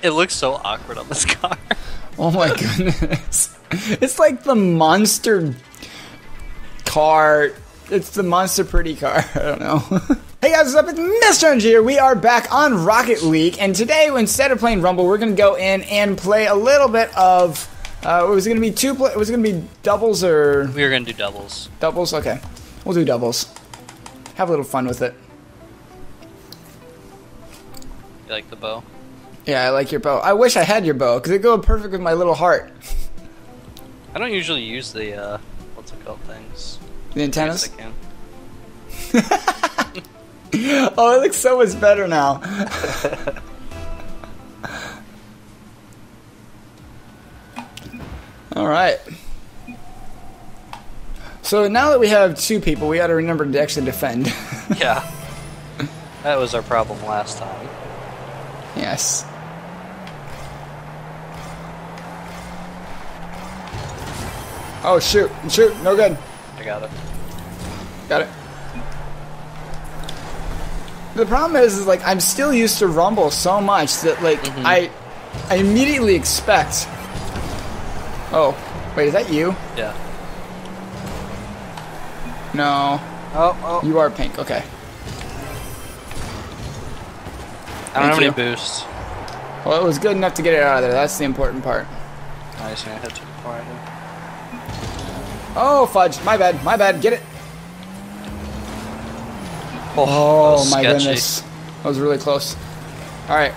It looks so awkward on this car. Oh my goodness. It's like the monster car. It's the monster pretty car. I don't know. Hey guys, what's up? It's Mr. Energy here. We are back on Rocket League, and today, instead of playing Rumble, we're gonna go in and play a little bit of. Was it gonna be was it gonna be doubles or? We were gonna do doubles. Doubles, okay. We'll do doubles. Have a little fun with it. You like the bow? Yeah, I like your bow. I wish I had your bow, because it'd go perfect with my little heart. I don't usually use the, what's it called things? The antennas? I can. Oh, it looks so much better now. Alright. So now that we have two people, we gotta remember to actually defend. Yeah. That was our problem last time. Yes. Oh, shoot. Shoot. No good. I got it. Got it. The problem is like, I'm still used to Rumble so much that, like, I immediately expect... Oh. Wait, is that you? Yeah. No. Oh. You are pink. Okay. I don't have any you. boost. Well, it was good enough to get it out of there. That's the important part. Nice, I hit you before I did. Oh, fudge. My bad. My bad. Get it. Oh, my sketchy. goodness. That was really close. Alright.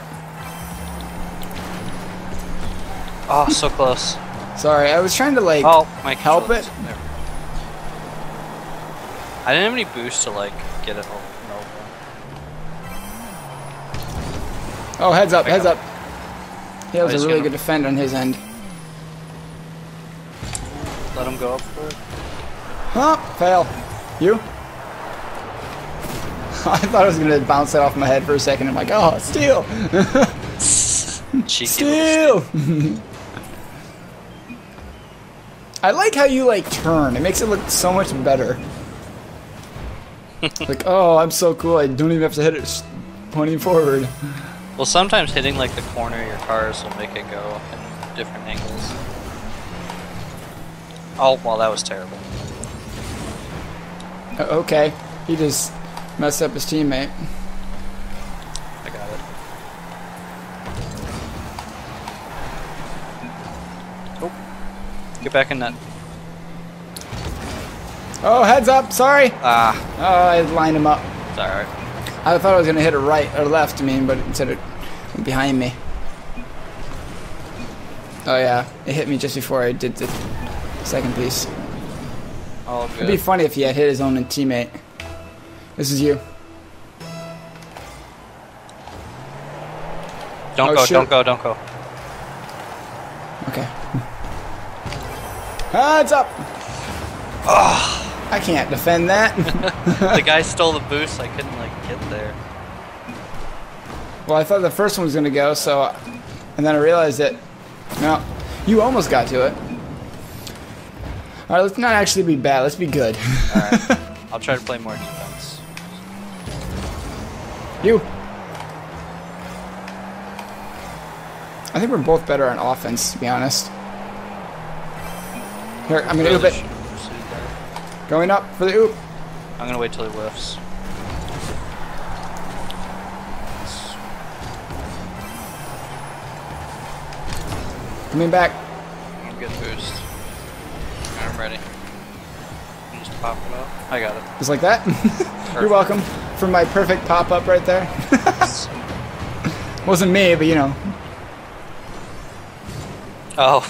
Oh, so close. Sorry, I was trying to, like, my help it. controls. There. I didn't have any boost to, like, get it over. Oh, heads up, heads up. He was he's a really gonna- good defender on his end. Let him go up for it. Oh, fail. You? I thought I was going to bounce that off my head for a second. I'm like, oh, steal. Cheeky Steal. I like how you, like, turn. It makes it look so much better. Like, oh, I'm so cool. I don't even have to hit it pointing forward. Well, sometimes hitting like the corner of your cars will make it go in different angles. Oh, well, that was terrible. Okay. He just messed up his teammate. I got it. Oh. Get back in that. Oh, heads up. Sorry. Ah. Oh, I lined him up. It's alright. I thought I was going to hit it right or left, but instead it went behind me. Oh yeah, it hit me just before I did the second piece. All good. It'd be funny if he had hit his own teammate. This is you. Don't Oh, go, shoot. don't go, don't go. Okay. Ah, it's up! Oh. I can't defend that. The guy stole the boost, I couldn't like get there. Well, I thought the first one was going to go, so... And then I realized that... No, you almost got to it. Alright, let's not actually be bad, let's be good. Alright. I'll try to play more defense. You! I think we're both better on offense, to be honest. Here, I'm going to oop it. Going up for the oop. I'm gonna wait till he whiffs. Coming back. I'm good boost. I'm ready. You just pop it up. I got it. Just like that? You're welcome for my perfect pop-up right there. Wasn't me, but you know. Oh.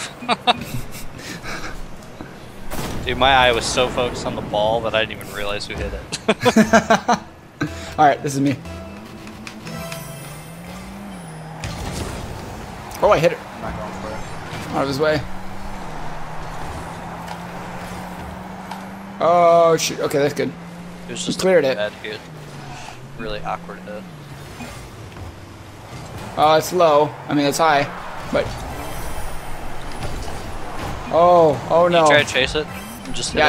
Dude, my eye was so focused on the ball that I didn't even realize who hit it. Alright, this is me. Oh, I hit it. Not going for it. Out of his way. Oh, shoot. Okay, that's good. It was just cleared a it. bad hit. Really awkward hit. Oh, it's low. I mean, it's high. But... Oh no. You try to chase it and just hit it.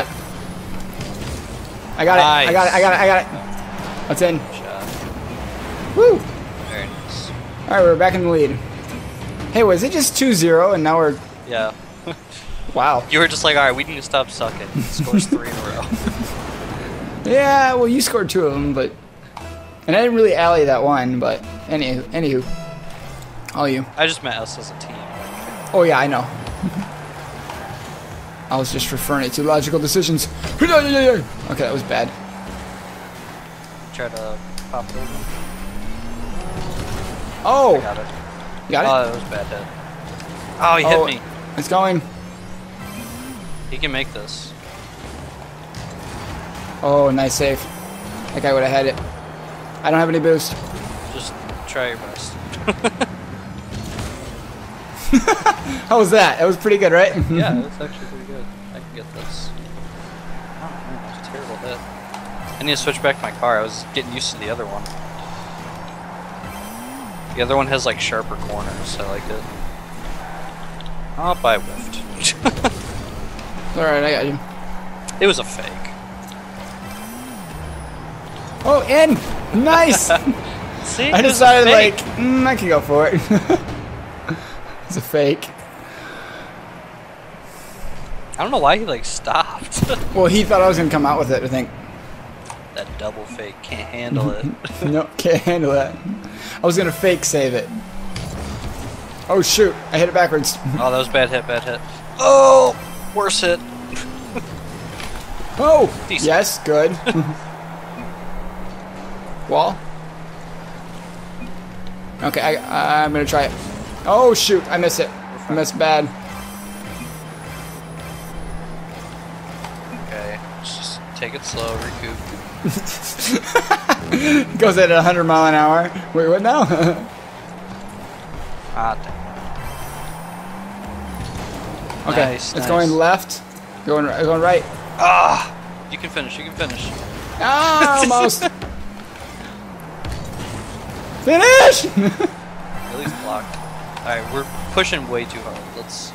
I got Nice. it. I got it. I got it. I got it. That's in. Shot. Woo! Very nice. Alright, we're back in the lead. Hey, was it just 2-0 and now we're... Yeah. Wow. You were just like, alright, we need to stop sucking. Scores 3 in a row. Yeah, well, you scored 2 of them, but... And I didn't really alley that one, but... Anywho. All you. I just meant us as a team. Oh, yeah, I know. I was just referring it to logical decisions. Okay, that was bad. Try to pop it over. Oh! I got it. You got it? Oh, that was a bad hit. Oh, he hit me. It's going. He can make this. Oh, nice save. That guy would have had it. I don't have any boost. Just try your best. How was that? That was pretty good, right? Yeah, that's actually pretty good. I can get this. Oh, man, that was a terrible hit. I need to switch back to my car. I was getting used to the other one. The other one has like sharper corners. I like it. Oh, I whiffed. Alright, I got you. It was a fake. Oh, in! Nice! See? I It was a decided, fake. like, I can go for it. It's a fake. I don't know why he like stopped. Well, he thought I was going to come out with it, I think. That double fake can't handle it. No, can't handle that. I was going to fake save it. Oh, shoot. I hit it backwards. Oh, that was bad hit, bad hit. Oh, worse hit. Oh! Decent. Yes, good. Wall? Okay, I'm going to try it. Oh, shoot. I missed it. I missed bad. Okay, let's just take it slow, recoup. Goes at 100 mile an hour. Wait, what now? Ah, dang. Okay, Nice, it's nice. going left. Going right. Ah! You can finish, you can finish. Ah, almost. Finish! At least blocked. Alright, we're pushing way too hard. Let's...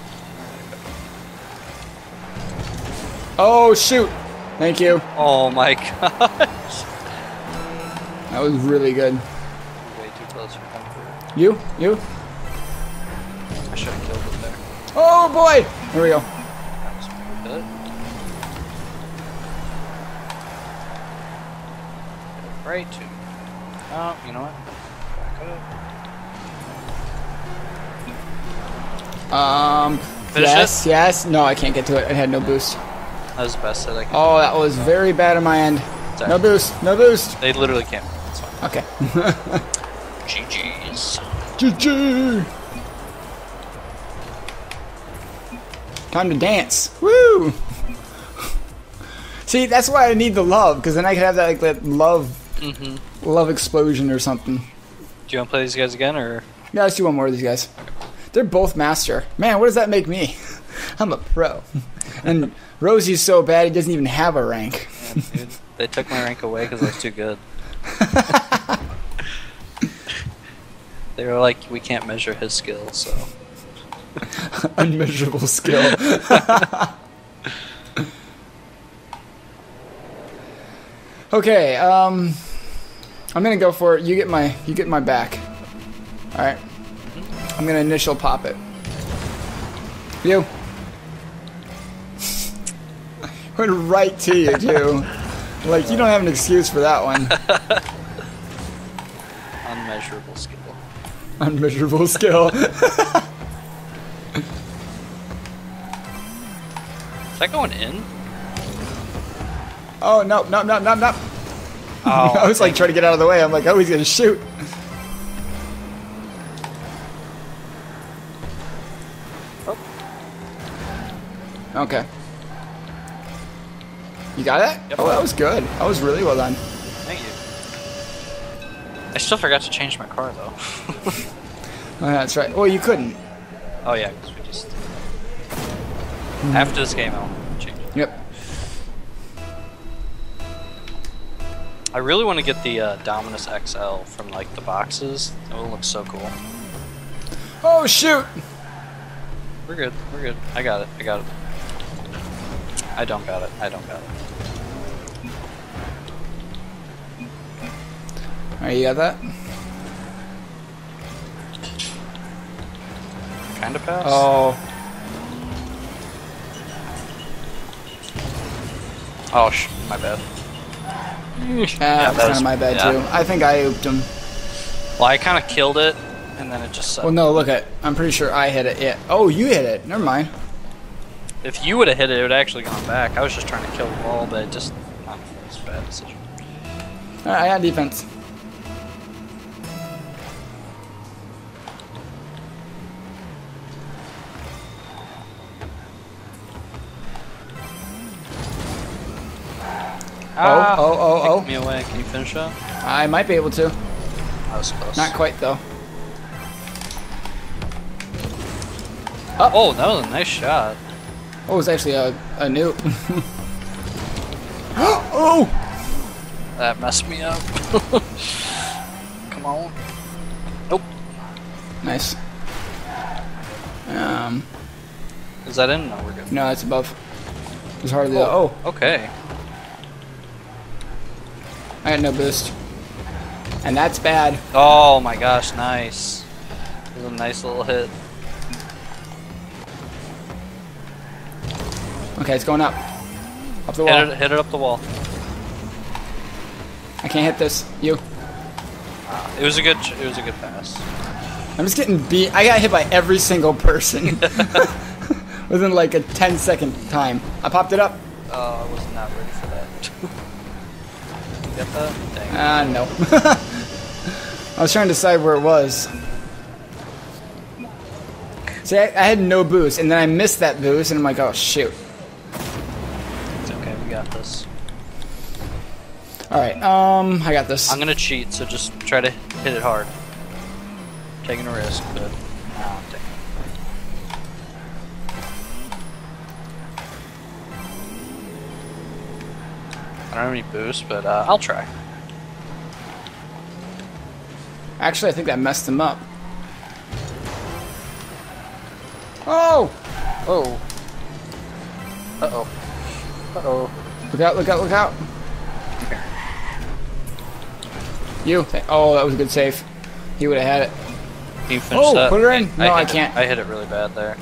Oh, shoot. Thank you. Oh my gosh. That was really good. Way too close for comfort. You? I should have killed it there. Oh, boy. Here we go. That was pretty good. Right to... Oh, you know what? Back up. Finish Yes, yes. No, I can't get to it. I had no boost. That was the best hit I could. Oh, that was very bad on my end. Sorry. No boost. No boost. They literally can't. It's fine. Okay. GG's. GG. Time to dance. Woo! See, that's why I need the love, because then I can have that, like, that love explosion or something. Do you want to play these guys again, or? Yeah, let's do one more of these guys. They're both master. Man, what does that make me? I'm a pro. And Rosie's so bad he doesn't even have a rank. Yeah, dude, they took my rank away because I was too good. They were like, we can't measure his skill, so. Unmeasurable skill. Okay, I'm gonna go for it. You get my back. All right. I'm gonna initial pop it. You. Went right to you too. Like you don't have an excuse for that one. Unmeasurable skill. Unmeasurable skill. Is that going in? Oh no. Oh, I was like trying to get out of the way. I'm like, oh, he's gonna shoot. Oh. Okay. You got it? Yep. Oh, that was good. That was really well done. Thank you. I still forgot to change my car, though. Oh, yeah, that's right. Well, you couldn't. Oh, yeah, because we just... After this game, I'll change it. Yep. I really want to get the Dominus XL from, like, the boxes. That will look so cool. Oh, shoot! We're good. We're good. I got it. I got it. I don't got it. I don't got it. Alright, you got that? kind of pass. Oh. Oh, my bad. That's kind of my bad too. I think I ooped him. Well, I kind of killed it, and then it just. Well, no, look at. I'm pretty sure I hit it. Yeah. Oh, you hit it. Never mind. If you would have hit it, it would have actually gone back. I was just trying to kill the wall, but it just. Oh, it's a bad decision. All right, I got defense. Take me away. Can you finish that? I might be able to. That was close. Not quite though. Oh, that was a nice shot. Oh, it was actually a nuke. Oh! That messed me up. Come on. Nope. Nice. Is that in? No, we're good. No, it's above. It's hardly. Oh. Okay. I got no boost. And that's bad. Oh my gosh, nice. It was a nice little hit. Okay, it's going up. Up the wall. Hit it up the wall. I can't hit this. You. It was a good pass. I'm just getting beat. I got hit by every single person. Within like a 10-second time. I popped it up. I was not ready for that. You got that? Dang. No. I was trying to decide where it was. See, I had no boost, and then I missed that boost, and I'm like, oh, shoot. It's okay, we got this. Alright, I got this. I'm gonna cheat, so just try to hit it hard. Taking a risk, but no, I'm taking it. I don't have any boosts, but I'll try. Actually, I think that messed him up. Oh! Oh. Uh-oh. Uh-oh. Look out, look out, look out. You. Oh, that was a good save. He would have had it. Can you finish that? Put her in. No, I can't. I hit it really bad there.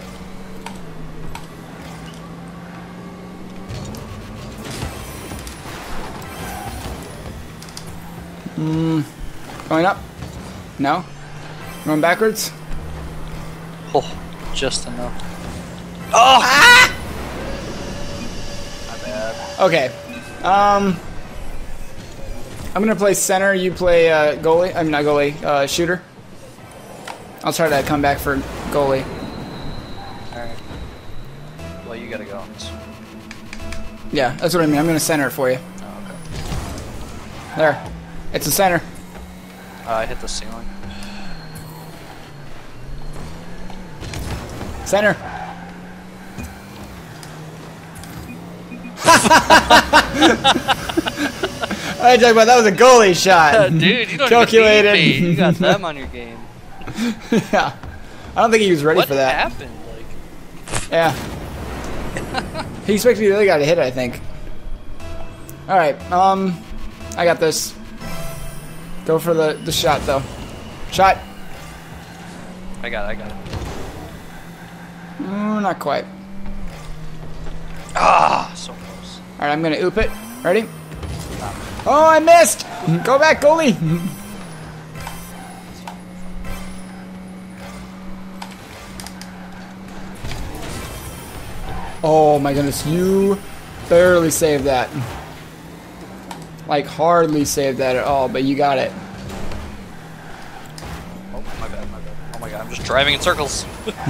Going up? No? Going backwards? Oh, just enough. Oh! Ah! My bad. Okay. I'm gonna play center, you play goalie. I mean, not goalie, shooter. I'll try to come back for goalie. Alright. Well, you gotta go. Yeah, that's what I mean. I'm gonna center it for you. Oh, okay. There. It's a center. I hit the ceiling. Center. I talk about that was a goalie shot. Dude, you don't Calculated. Even beat me. You got them on your game. Yeah. I don't think he was ready What for that. happened? Like, yeah. He expected the other guy to hit it, I think. Alright, I got this. Go for the shot though. Shot. I got it. Not quite. Ah, so close. Alright, I'm gonna oop it. Ready? Oh, I missed! Go back, goalie! Oh my goodness, you barely saved that. Like, hardly saved that at all, but you got it. Oh, my bad. Oh my god, I'm just driving in circles.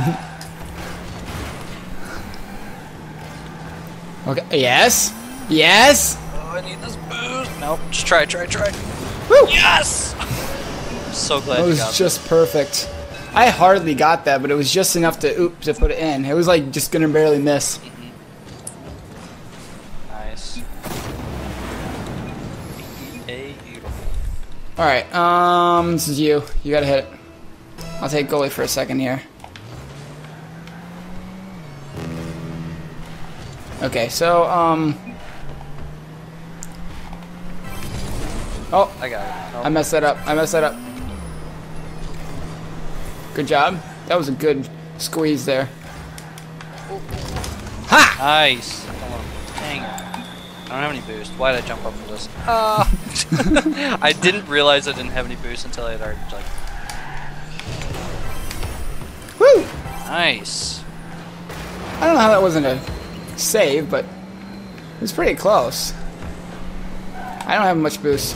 Okay, yes! Yes! Oh, I need this boost. Nope, just try. Woo! Yes! I'm so glad That you was got just perfect. I hardly got that, but it was just enough to put it in. It was like just gonna barely miss. Nice. Beautiful. Alright, this is you. You gotta hit it. I'll take goalie for a second here. Okay, so, oh, I got it. Nope. I messed that up. Good job. That was a good squeeze there. Ha! Nice. Hold on. Dang it. I don't have any boost. Why did I jump up for this? I didn't realize I didn't have any boost until I had already like. Woo! Nice. I don't know how that wasn't a save, but it was pretty close. I don't have much boost.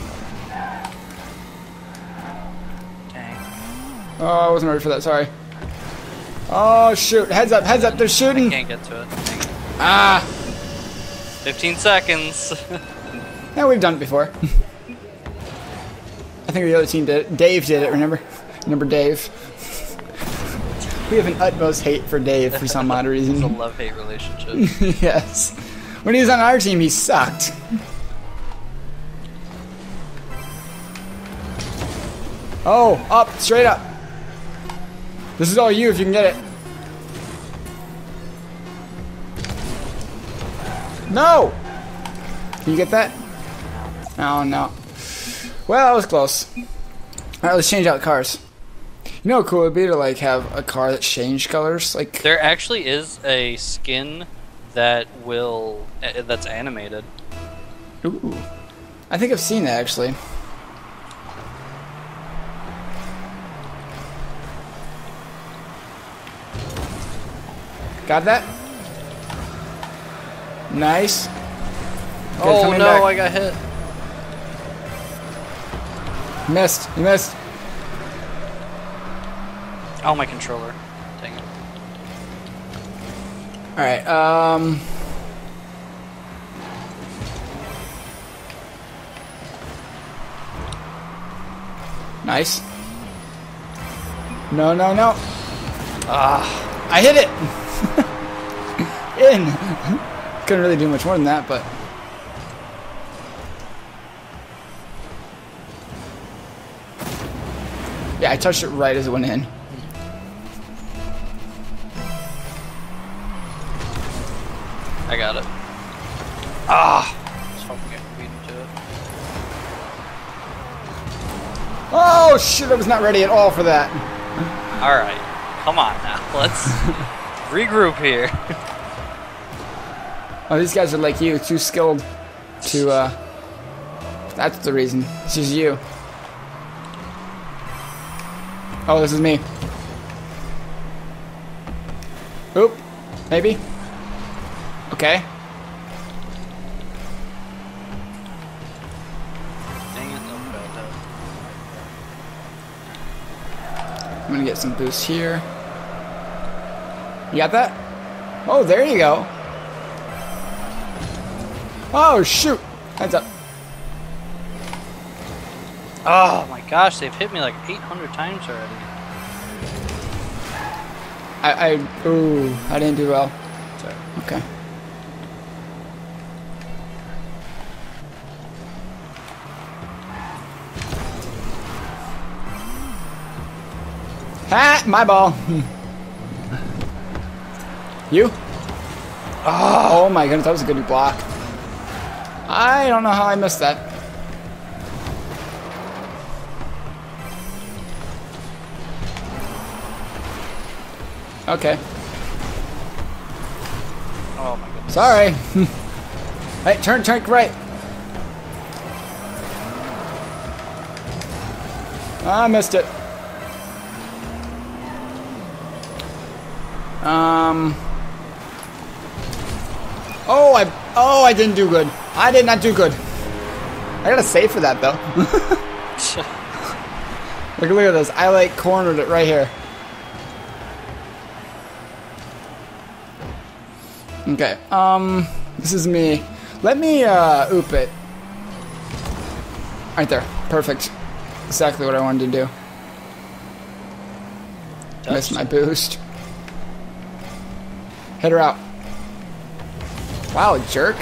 Dang. Oh, I wasn't ready for that, sorry. Oh, shoot. Heads up, they're shooting. I can't get to it. Dang it. Ah! 15 seconds. Yeah, we've done it before. I think the other team did it. Dave did it, remember? Remember Dave? We have an utmost hate for Dave for some odd reason. It's a love-hate relationship. Yes. When he was on our team, he sucked. Oh, up, straight up. This is all you if you can get it. No! Can you get that? Oh, no. Well, that was close. Alright, let's change out cars. You know how cool it would be to, like, have a car that changed colors? Like, There actually is a skin that will that's animated. ooh. I think I've seen that, actually. Got that? Nice. Good, Oh coming no, back. I got hit. Missed. You missed. Oh, my controller. Dang it. Alright, nice. No, no, no. Ah. I hit it! In! Couldn't really do much more than that, but... Yeah, I touched it right as it went in. I got it. Ah! Just hoping I can beat him to it. Oh, shit, I was not ready at all for that. Alright. Come on now. Let's regroup here. Oh, these guys are like you, too skilled to, That's the reason. It's just you. Oh, this is me. Oop. Maybe? Okay. Dang it, no bad. I'm gonna get some boost here. You got that? Oh, there you go. Oh, shoot. Heads up. Oh my gosh, they've hit me like 800 times already. Ooh, I didn't do well. Sorry. Okay. Ha! My ball. You? Oh my goodness, that was a good block. I don't know how I missed that. Okay. Oh my goodness. Sorry. Hey, turn right. I missed it. Oh, I didn't do good. I did not do good. I gotta save for that though. Look at this. I like cornered it right here. Okay. This is me. Let me oop it. Right there. Perfect. Exactly what I wanted to do. Missed my boost. Hit her out. Wow, jerk.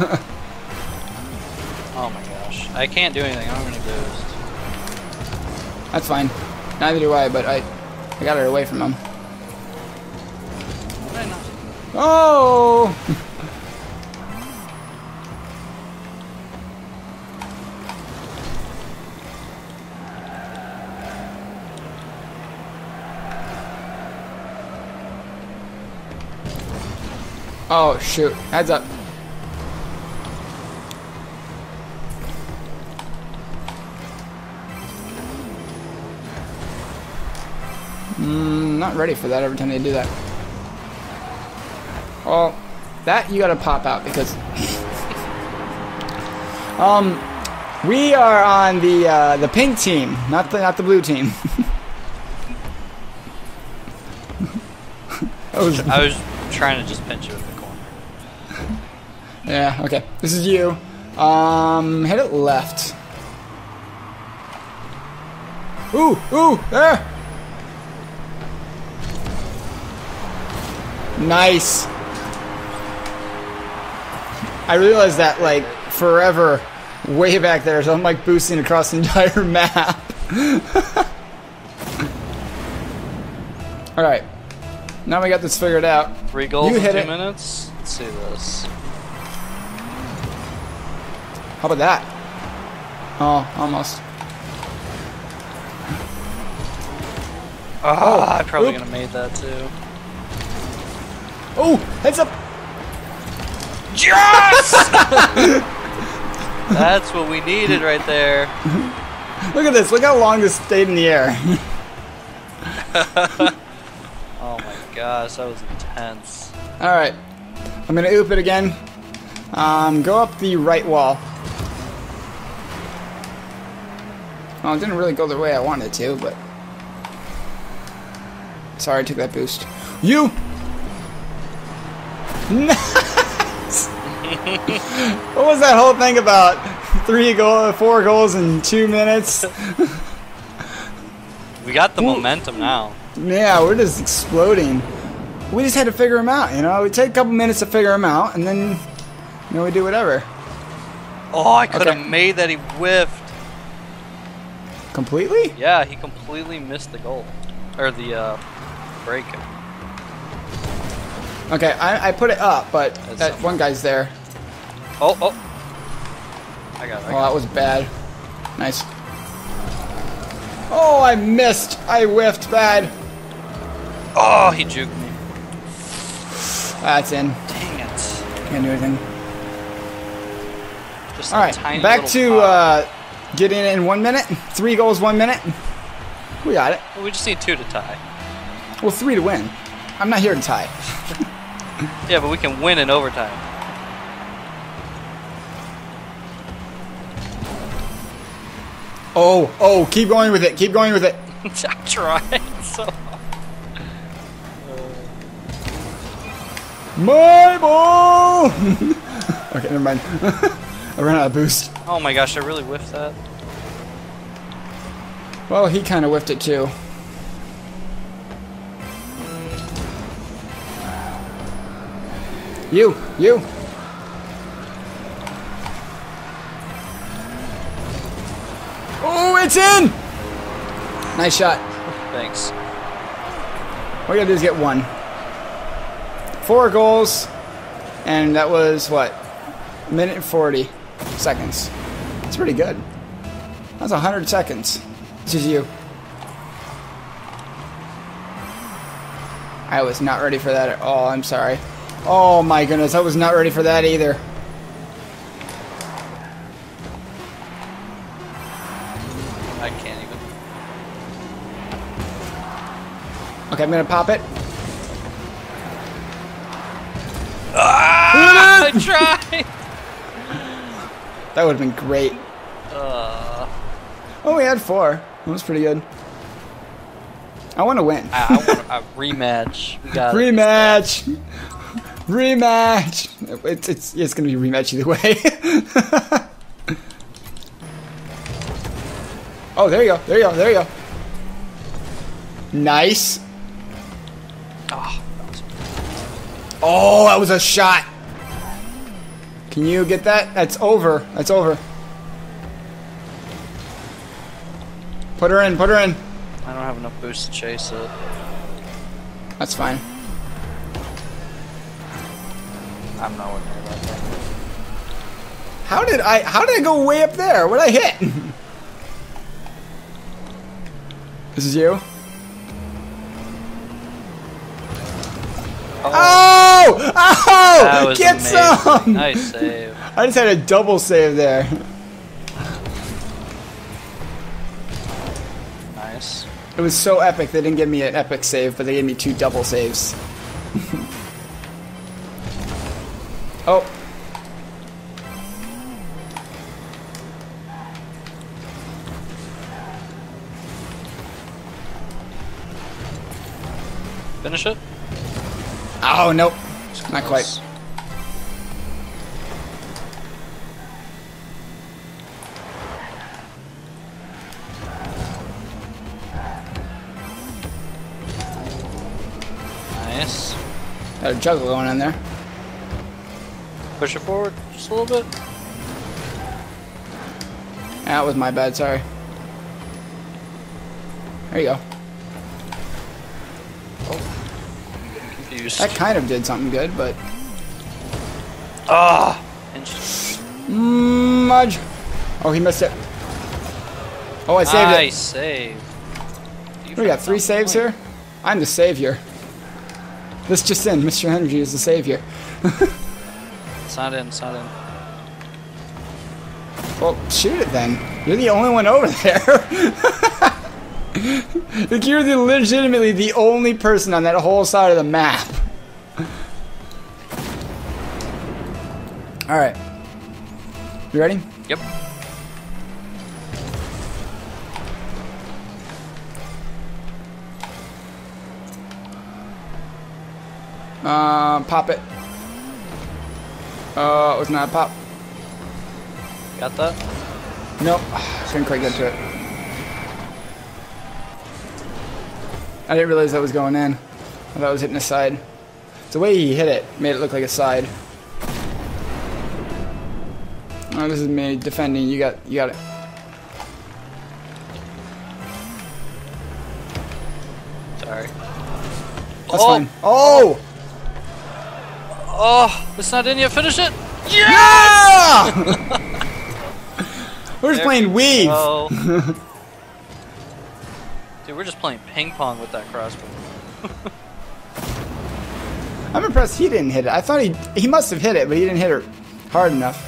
Oh my gosh. I can't do anything. I don't have any boost. That's fine. Neither do I, but I got her away from him. What did I not? Oh! Oh, shoot. Heads up. Not ready for that every time they do that. Oh, that you gotta pop out because... we are on the pink team, not the blue team. I was trying to just pinch you in the corner. Yeah, okay. This is you. Hit it left. Ooh, there! Nice. I realized that, like, forever, way back there, so I'm, like, boosting across the entire map. Alright. Now we got this figured out. 3 goals You in hit 2 it. minutes? Let's see this. How about that? Oh, almost. Oh, I probably oop. could have made that too. Oh, heads up! Yes! That's what we needed right there. Look at this. Look how long this stayed in the air. Oh my gosh, that was intense. Alright. I'm gonna oop it again. Go up the right wall. Well, it didn't really go the way I wanted it to, but... Sorry, I took that boost. You! Nice! What was that whole thing about? 4 goals in 2 minutes? We got the momentum now. Yeah, we're just exploding. We just had to figure them out, you know? We take a couple minutes to figure them out, and then, you know, we do whatever. Oh, I could have Okay. made that. He whiffed. Completely? Yeah, he completely missed the goal. Or the break. Okay, I put it up, but That's that something. one guy's there. Oh. I got it. Oh, that was bad. Nice. Oh, I missed. I whiffed bad. Oh, he juked me. That's in. Dang it. Can't do anything. Just a All right, tiny back little to pop. getting it in 1 minute. 3 goals, 1 minute. We got it. We just need 2 to tie. Well, 3 to win. I'm not here to tie. Yeah, but we can win in overtime. Oh, keep going with it. Keep going with it. I tried so hard. My ball! Okay, never mind. I ran out of boost. Oh my gosh, I really whiffed that. Well, he kind of whiffed it too. You. Oh, it's in! Nice shot. Thanks. All we gotta do is get 1. 4 goals, and that was, what, 1 minute and 40 seconds. That's pretty good. That's 100 seconds. This is you. I was not ready for that at all, I'm sorry. Oh my goodness, I was not ready for that either. I can't even. Okay, I'm gonna pop it. Ah, I tried! That would have been great. Oh, we had 4. That was pretty good. I want to win. I want a rematch. We got it. Rematch. Rematch. It's gonna be a rematch either way. Oh, there you go. Nice. Oh, Oh, that was a shot. Can you get that? That's over. Put her in. I don't have enough boost to chase it. That's fine. I'm nowhere near that thing. How did I go way up there? What did I hit? This is you? Oh, Oh, That Oh! was Get amazing. some! Nice save. I just had a double save there. Nice. It was so epic, they didn't give me an epic save, but they gave me 2 double saves. Oh. Finish it? Oh, nope. Not quite. Nice. Got a juggle going on there. Push it forward just a little bit. That was my bad, sorry. There you go. Confused. That kind of did something good, but... Ah! Mudge. Oh, he missed it. Oh, I saved it. Nice save. We got 3 saves here. I'm the savior. This just in, Mr. Energy is the savior. It's not in, it's not in. Well, shoot it then. You're the only one over there. Like, you're legitimately the only person on that whole side of the map. Alright. You ready? Yep. Pop it. It was not a pop. Got that? Nope. Couldn't quite get to it. I didn't realize that was going in. I thought it was hitting the side. The way he hit it made it look like a side. Oh, this is me defending. You got it. Sorry. That's fine. Oh! Oh! It's not in yet. Finish it! Yeah! We're just playing Weave. Oh. Dude, we're just playing ping pong with that crossbow. I'm impressed he didn't hit it. I thought he must have hit it, but he didn't hit it hard enough.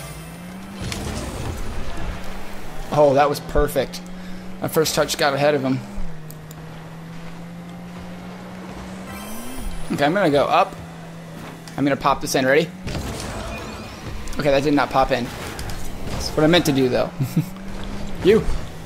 Oh, that was perfect. My first touch got ahead of him. Okay, I'm gonna go up. I'm gonna pop this in. Ready? Okay, that did not pop in. That's what I meant to do, though. You.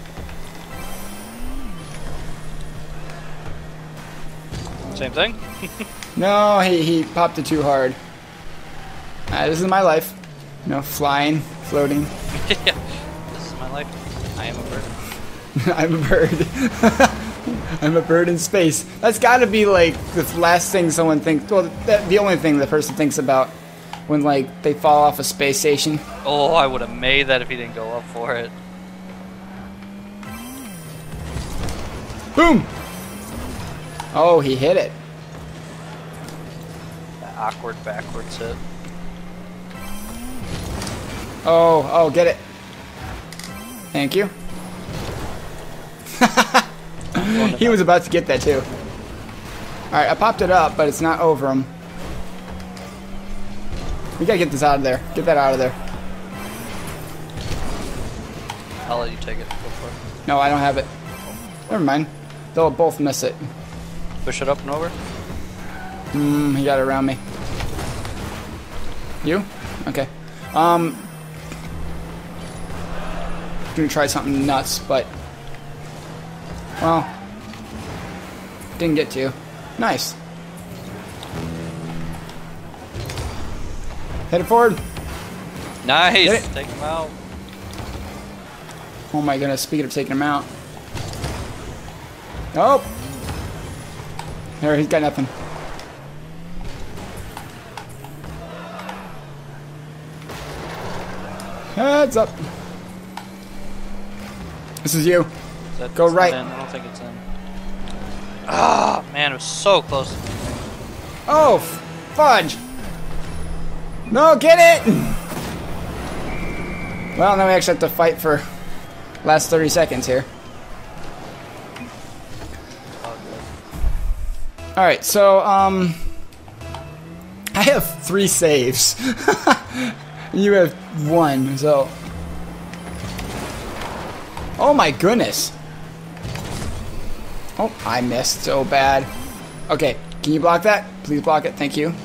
Same thing? No, he popped it too hard. This is my life. You know, flying, floating. Yeah. This is my life. I am a bird. I'm a bird. I'm a bird in space. That's got to be like the last thing someone thinks. Well, the only thing the person thinks about when like they fall off a space station. Oh, I would have made that if he didn't go up for it. Boom! Oh, he hit it. That awkward backwards hit. Oh, get it. Thank you. He was about to get that too. Alright, I popped it up, but it's not over him. We gotta get this out of there. Get that out of there. I'll let you take it. Go for it. No, I don't have it. Never mind. They'll both miss it. Push it up and over. He got it around me. You? Okay. Gonna try something nuts, but well, didn't get to. Nice. Hit it forward. Nice. Get it. Take him out. Oh my goodness! Speaking of taking him out. Nope. There, he's got nothing. Heads up. This is you. Go It's not right. in. I don't think it's in. Ah, man, it was so close. Oh, fudge. No, get it. Well, now we actually have to fight for last 30 seconds here. Oh, good. All right, so how I have 3 saves. You have 1, so. Oh my goodness. Oh, I missed so bad. Okay, can you block that? Please block it, thank you.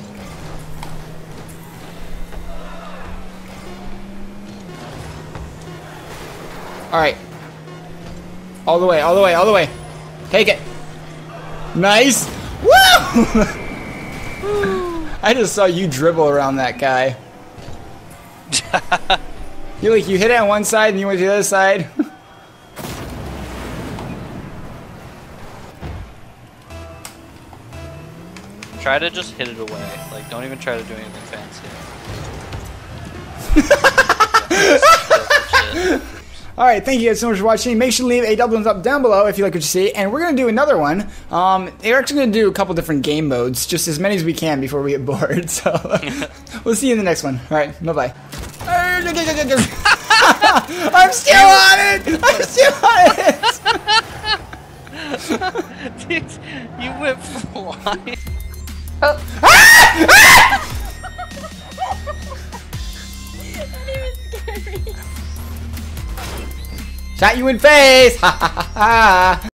Alright. All the way, all the way, all the way. Take it. Nice. Woo! I just saw you dribble around that guy. You hit it on one side and you went to the other side. Try to just hit it away. Like, don't even try to do anything fancy. Alright, thank you guys so much for watching. Make sure to leave a double thumbs up down below if you like what you see. And we're going to do another one. We're actually going to do a couple different game modes. Just as many as we can before we get bored. So, we'll see you in the next one. Alright, bye-bye. I'm still on it! I'm still on it! Dude, you went flying. Shot you in face! Ha ha ha ha!